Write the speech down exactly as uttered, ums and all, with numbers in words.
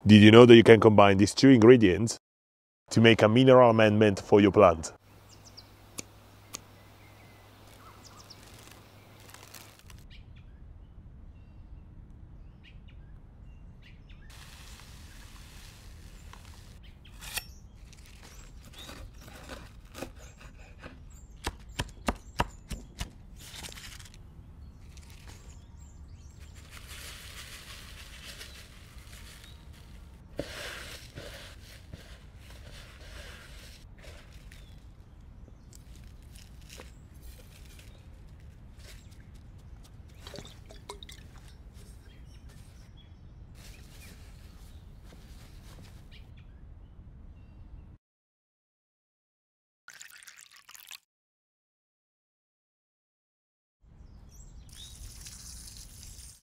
Did you know that you can combine these two ingredients to make a mineral amendment for your plant?